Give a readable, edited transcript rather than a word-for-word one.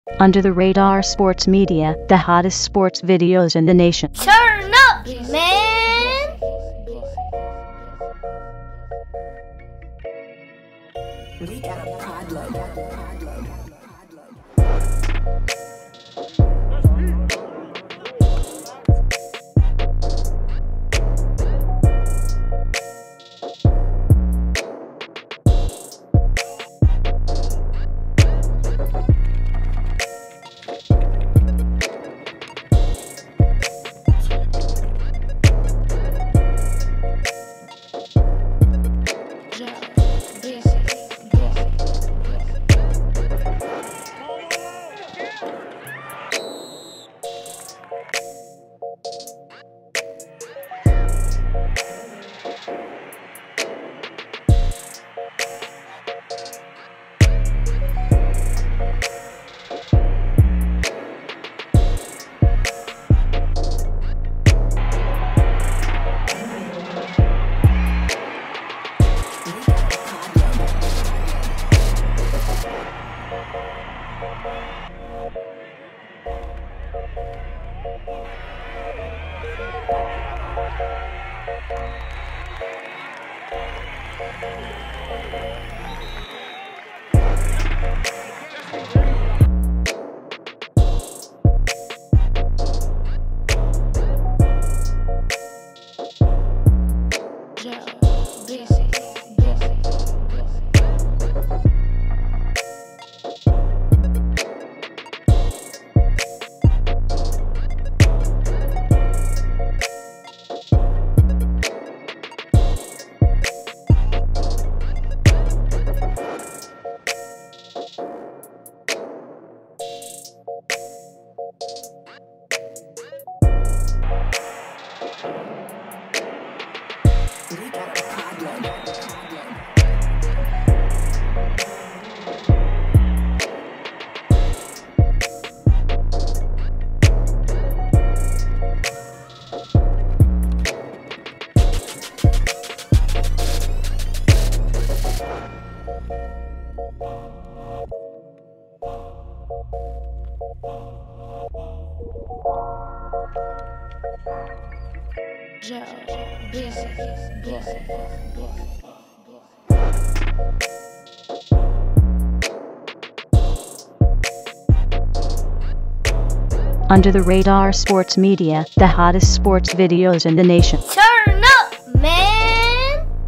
Under the Radar Sports Media, the hottest sports videos in the nation. Turn up, man! We got a pod load. Under the Radar Sports Media, the hottest sports videos in the nation.